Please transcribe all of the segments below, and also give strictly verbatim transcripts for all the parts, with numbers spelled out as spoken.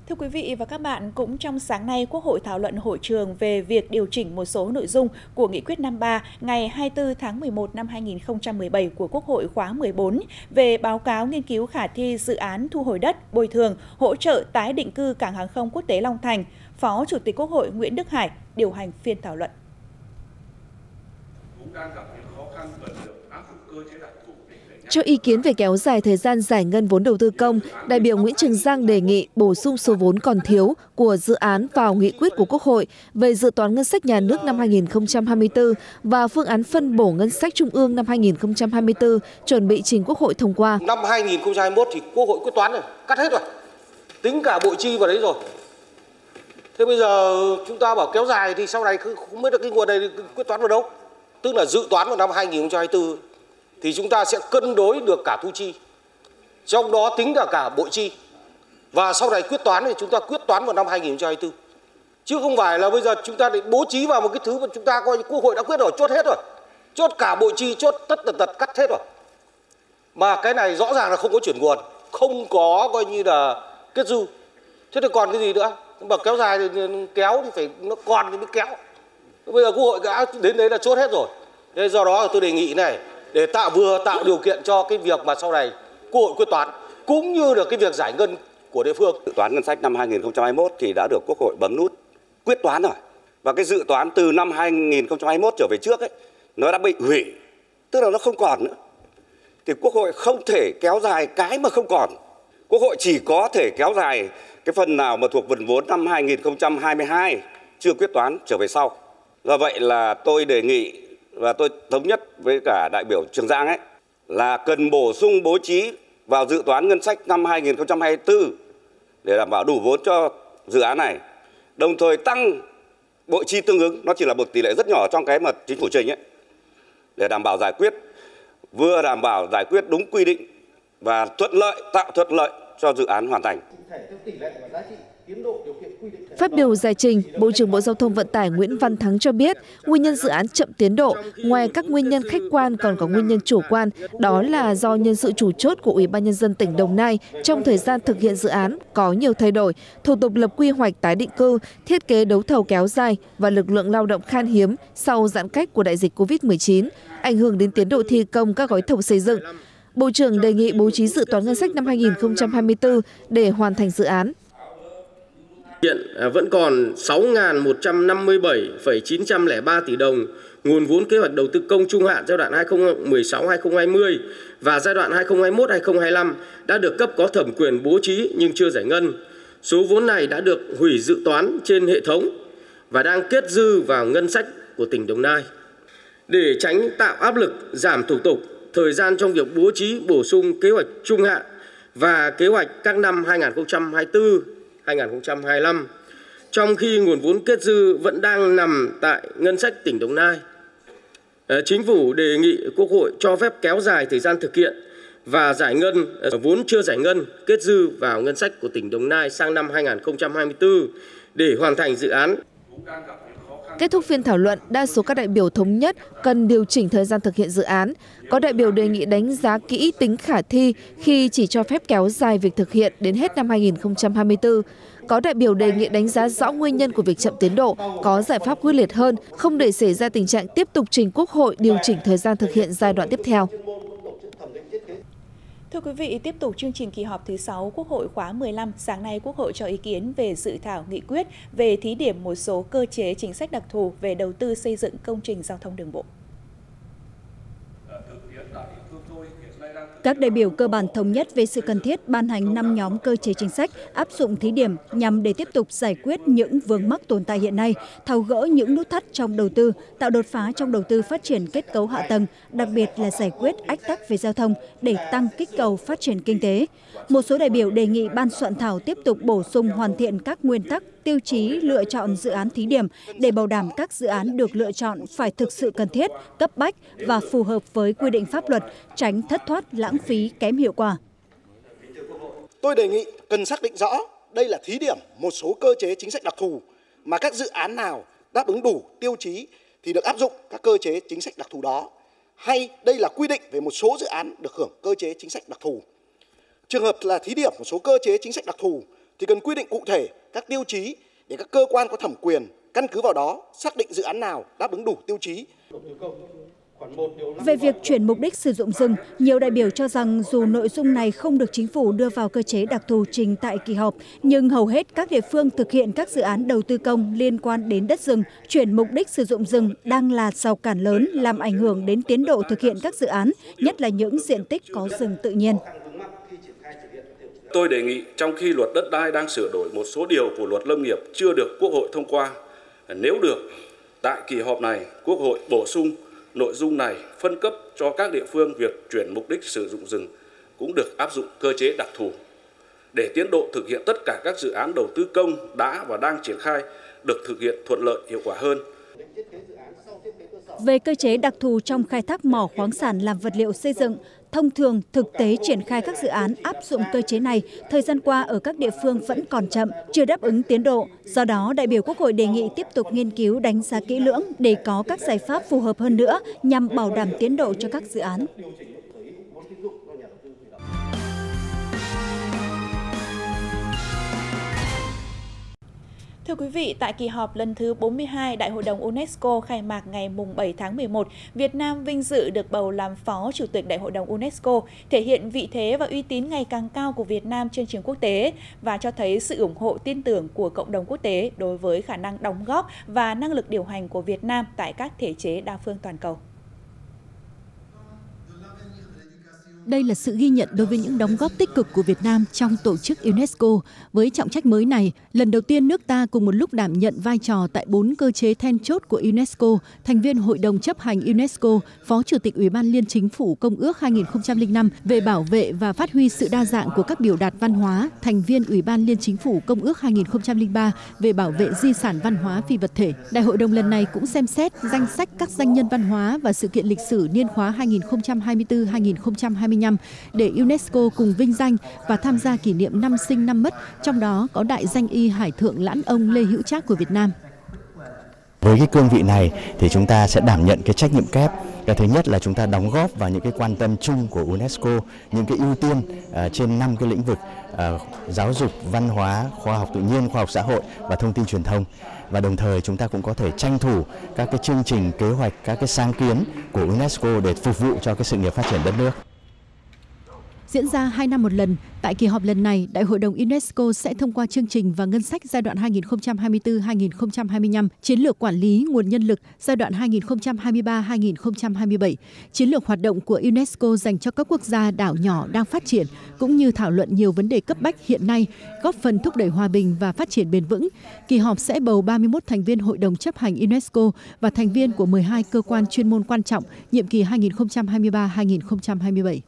Thưa quý vị và các bạn, cũng trong sáng nay, Quốc hội thảo luận hội trường về việc điều chỉnh một số nội dung của Nghị quyết năm ba ngày hai mươi tư tháng mười một năm hai nghìn không trăm mười bảy của Quốc hội khóa mười bốn về báo cáo nghiên cứu khả thi dự án thu hồi đất, bồi thường, hỗ trợ tái định cư cảng hàng không quốc tế Long Thành. Phó Chủ tịch Quốc hội Nguyễn Đức Hải điều hành phiên thảo luận. Cho ý kiến về kéo dài thời gian giải ngân vốn đầu tư công, đại biểu Nguyễn Trường Giang đề nghị bổ sung số vốn còn thiếu của dự án vào nghị quyết của Quốc hội về dự toán ngân sách nhà nước năm hai nghìn không trăm hai mươi tư và phương án phân bổ ngân sách trung ương năm hai nghìn không trăm hai mươi tư chuẩn bị trình Quốc hội thông qua. Năm hai nghìn không trăm hai mươi mốt thì Quốc hội quyết toán rồi, cắt hết rồi, tính cả bội chi vào đấy rồi. Thế bây giờ chúng ta bảo kéo dài thì sau này không biết được cái nguồn này quyết toán vào đâu. Tức là dự toán vào năm hai nghìn không trăm hai mươi tư thì chúng ta sẽ cân đối được cả thu chi, trong đó tính cả cả bội chi, và sau này quyết toán thì chúng ta quyết toán vào năm hai nghìn không trăm hai mươi tư, chứ không phải là bây giờ chúng ta để bố trí vào một cái thứ mà chúng ta coi như Quốc hội đã quyết rồi, chốt hết rồi, chốt cả bội chi, chốt tất tật tật cắt hết rồi, mà cái này rõ ràng là không có chuyển nguồn, không có coi như là kết dư. Thế thì còn cái gì nữa? Mà kéo dài thì kéo thì phải nó còn thì mới kéo. Bây giờ Quốc hội đã đến đấy là chốt hết rồi. Thế do đó tôi đề nghị này, để tạo vừa tạo điều kiện cho cái việc mà sau này Quốc hội quyết toán cũng như được cái việc giải ngân của địa phương. Dự toán ngân sách năm hai nghìn không trăm hai mươi mốt thì đã được Quốc hội bấm nút quyết toán rồi. Và cái dự toán từ năm hai nghìn không trăm hai mươi mốt trở về trước ấy, nó đã bị hủy, tức là nó không còn nữa. Thì Quốc hội không thể kéo dài cái mà không còn. Quốc hội chỉ có thể kéo dài cái phần nào mà thuộc phần vốn năm hai nghìn không trăm hai mươi hai chưa quyết toán trở về sau. Do vậy là tôi đề nghị và tôi thống nhất với cả đại biểu Trường Giang ấy là cần bổ sung bố trí vào dự toán ngân sách năm hai nghìn không trăm hai mươi tư để đảm bảo đủ vốn cho dự án này. Đồng thời tăng bội chi tương ứng, nó chỉ là một tỷ lệ rất nhỏ trong cái mà chính phủ trình ấy, để đảm bảo giải quyết, vừa đảm bảo giải quyết đúng quy định và thuận lợi, tạo thuận lợi cho dự án hoàn thành. Phát biểu giải trình, Bộ trưởng Bộ Giao thông Vận tải Nguyễn Văn Thắng cho biết, nguyên nhân dự án chậm tiến độ, ngoài các nguyên nhân khách quan còn có nguyên nhân chủ quan, đó là do nhân sự chủ chốt của Ủy ban Nhân dân tỉnh Đồng Nai trong thời gian thực hiện dự án có nhiều thay đổi, thủ tục lập quy hoạch tái định cư, thiết kế đấu thầu kéo dài và lực lượng lao động khan hiếm sau giãn cách của đại dịch Covid mười chín, ảnh hưởng đến tiến độ thi công các gói thầu xây dựng. Bộ trưởng đề nghị bố trí dự toán ngân sách năm hai nghìn không trăm hai mươi tư để hoàn thành dự án. Hiện vẫn còn sáu nghìn một trăm năm mươi bảy phẩy chín trăm lẻ ba tỷ đồng nguồn vốn kế hoạch đầu tư công trung hạn giai đoạn hai nghìn không trăm mười sáu đến hai nghìn không trăm hai mươi và giai đoạn hai nghìn không trăm hai mươi mốt đến hai nghìn không trăm hai mươi lăm đã được cấp có thẩm quyền bố trí nhưng chưa giải ngân. Số vốn này đã được hủy dự toán trên hệ thống và đang kết dư vào ngân sách của tỉnh Đồng Nai. Để tránh tạo áp lực giảm thủ tục, thời gian trong việc bố trí bổ sung kế hoạch trung hạn và kế hoạch các năm hai nghìn không trăm hai mươi tư hai nghìn không trăm hai mươi lăm, trong khi nguồn vốn kết dư vẫn đang nằm tại ngân sách tỉnh Đồng Nai. Chính phủ đề nghị Quốc hội cho phép kéo dài thời gian thực hiện và giải ngân vốn chưa giải ngân kết dư vào ngân sách của tỉnh Đồng Nai sang năm hai nghìn không trăm hai mươi tư để hoàn thành dự án. Kết thúc phiên thảo luận, đa số các đại biểu thống nhất cần điều chỉnh thời gian thực hiện dự án. Có đại biểu đề nghị đánh giá kỹ tính khả thi khi chỉ cho phép kéo dài việc thực hiện đến hết năm hai nghìn không trăm hai mươi tư. Có đại biểu đề nghị đánh giá rõ nguyên nhân của việc chậm tiến độ, có giải pháp quyết liệt hơn, không để xảy ra tình trạng tiếp tục trình Quốc hội điều chỉnh thời gian thực hiện giai đoạn tiếp theo. Thưa quý vị, tiếp tục chương trình kỳ họp thứ sáu Quốc hội khóa mười lăm, sáng nay Quốc hội cho ý kiến về dự thảo nghị quyết về thí điểm một số cơ chế chính sách đặc thù về đầu tư xây dựng công trình giao thông đường bộ. Các đại biểu cơ bản thống nhất về sự cần thiết ban hành năm nhóm cơ chế chính sách áp dụng thí điểm nhằm để tiếp tục giải quyết những vướng mắc tồn tại hiện nay, tháo gỡ những nút thắt trong đầu tư, tạo đột phá trong đầu tư phát triển kết cấu hạ tầng, đặc biệt là giải quyết ách tắc về giao thông để tăng kích cầu phát triển kinh tế. Một số đại biểu đề nghị ban soạn thảo tiếp tục bổ sung hoàn thiện các nguyên tắc, tiêu chí lựa chọn dự án thí điểm để bảo đảm các dự án được lựa chọn phải thực sự cần thiết, cấp bách và phù hợp với quy định pháp luật, tránh thất thoát lãng phí kém hiệu quả. Tôi đề nghị cần xác định rõ đây là thí điểm một số cơ chế chính sách đặc thù mà các dự án nào đáp ứng đủ tiêu chí thì được áp dụng các cơ chế chính sách đặc thù đó, hay đây là quy định về một số dự án được hưởng cơ chế chính sách đặc thù. Trường hợp là thí điểm một số cơ chế chính sách đặc thù thì cần quy định cụ thể các tiêu chí để các cơ quan có thẩm quyền căn cứ vào đó xác định dự án nào đáp ứng đủ tiêu chí. Về việc chuyển mục đích sử dụng rừng, nhiều đại biểu cho rằng dù nội dung này không được chính phủ đưa vào cơ chế đặc thù trình tại kỳ họp, nhưng hầu hết các địa phương thực hiện các dự án đầu tư công liên quan đến đất rừng, chuyển mục đích sử dụng rừng đang là rào cản lớn làm ảnh hưởng đến tiến độ thực hiện các dự án, nhất là những diện tích có rừng tự nhiên. Tôi đề nghị trong khi luật đất đai đang sửa đổi một số điều của luật lâm nghiệp chưa được Quốc hội thông qua, nếu được, tại kỳ họp này Quốc hội bổ sung nội dung này, phân cấp cho các địa phương việc chuyển mục đích sử dụng rừng cũng được áp dụng cơ chế đặc thù để tiến độ thực hiện tất cả các dự án đầu tư công đã và đang triển khai được thực hiện thuận lợi, hiệu quả hơn. Về cơ chế đặc thù trong khai thác mỏ khoáng sản làm vật liệu xây dựng, thông thường thực tế triển khai các dự án áp dụng cơ chế này thời gian qua ở các địa phương vẫn còn chậm, chưa đáp ứng tiến độ. Do đó, đại biểu Quốc hội đề nghị tiếp tục nghiên cứu đánh giá kỹ lưỡng để có các giải pháp phù hợp hơn nữa nhằm bảo đảm tiến độ cho các dự án. Thưa quý vị, tại kỳ họp lần thứ bốn mươi hai Đại hội đồng UNESCO khai mạc ngày bảy tháng mười một, Việt Nam vinh dự được bầu làm Phó Chủ tịch Đại hội đồng UNESCO, thể hiện vị thế và uy tín ngày càng cao của Việt Nam trên trường quốc tế và cho thấy sự ủng hộ tin tưởng của cộng đồng quốc tế đối với khả năng đóng góp và năng lực điều hành của Việt Nam tại các thể chế đa phương toàn cầu. Đây là sự ghi nhận đối với những đóng góp tích cực của Việt Nam trong tổ chức UNESCO. Với trọng trách mới này, lần đầu tiên nước ta cùng một lúc đảm nhận vai trò tại bốn cơ chế then chốt của UNESCO, thành viên Hội đồng chấp hành UNESCO, Phó Chủ tịch Ủy ban Liên Chính phủ Công ước hai nghìn không trăm lẻ năm về bảo vệ và phát huy sự đa dạng của các biểu đạt văn hóa, thành viên Ủy ban Liên Chính phủ Công ước hai nghìn không trăm lẻ ba về bảo vệ di sản văn hóa phi vật thể. Đại hội đồng lần này cũng xem xét danh sách các danh nhân văn hóa và sự kiện lịch sử niên khóa hai nghìn không trăm hai mươi tư đến hai nghìn không trăm hai mươi lăm để UNESCO cùng vinh danh và tham gia kỷ niệm năm sinh năm mất, trong đó có đại danh y Hải thượng Lãn Ông Lê Hữu Trác của Việt Nam. Với cái cương vị này thì chúng ta sẽ đảm nhận cái trách nhiệm kép. Cái thứ nhất là chúng ta đóng góp vào những cái quan tâm chung của UNESCO, những cái ưu tiên uh, trên năm cái lĩnh vực uh, giáo dục, văn hóa, khoa học tự nhiên, khoa học xã hội và thông tin truyền thông. Và đồng thời chúng ta cũng có thể tranh thủ các cái chương trình, kế hoạch, các cái sáng kiến của UNESCO để phục vụ cho cái sự nghiệp phát triển đất nước. Diễn ra hai năm một lần, tại kỳ họp lần này, Đại hội đồng UNESCO sẽ thông qua chương trình và ngân sách giai đoạn hai nghìn không trăm hai mươi tư đến hai nghìn không trăm hai mươi lăm, chiến lược quản lý nguồn nhân lực giai đoạn hai nghìn không trăm hai mươi ba đến hai nghìn không trăm hai mươi bảy, chiến lược hoạt động của UNESCO dành cho các quốc gia đảo nhỏ đang phát triển, cũng như thảo luận nhiều vấn đề cấp bách hiện nay, góp phần thúc đẩy hòa bình và phát triển bền vững. Kỳ họp sẽ bầu ba mươi mốt thành viên Hội đồng chấp hành UNESCO và thành viên của mười hai cơ quan chuyên môn quan trọng, nhiệm kỳ hai nghìn không trăm hai mươi ba đến hai nghìn không trăm hai mươi bảy.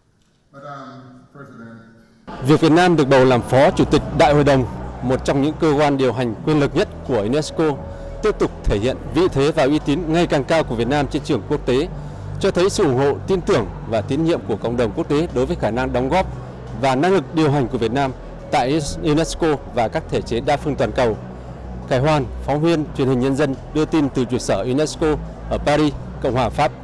Việc Việt Nam được bầu làm Phó Chủ tịch Đại hội đồng, một trong những cơ quan điều hành quyền lực nhất của UNESCO, tiếp tục thể hiện vị thế và uy tín ngày càng cao của Việt Nam trên trường quốc tế, cho thấy sự ủng hộ, tin tưởng và tín nhiệm của cộng đồng quốc tế đối với khả năng đóng góp và năng lực điều hành của Việt Nam tại UNESCO và các thể chế đa phương toàn cầu. Khải Hoàn, phóng viên Truyền hình Nhân dân đưa tin từ trụ sở UNESCO ở Paris, Cộng hòa Pháp.